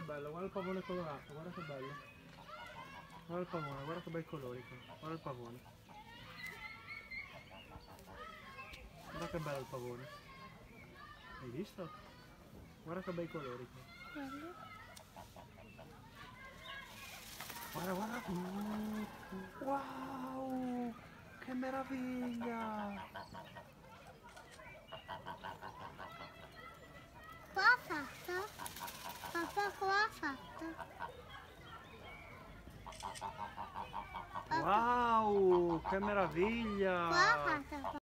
bello, guarda il pavone colorato, guarda che bello. Guarda il pavone, guarda che bei colori qua. Guarda il pavone. Guarda che bello il pavone. Hai visto? Guarda che bei colori qua. Guarda, guarda. Wow! Che meraviglia! Cosa ha fatto? Papà, cosa ha fatto? Wow! Che Cosa ha meraviglia! fatto?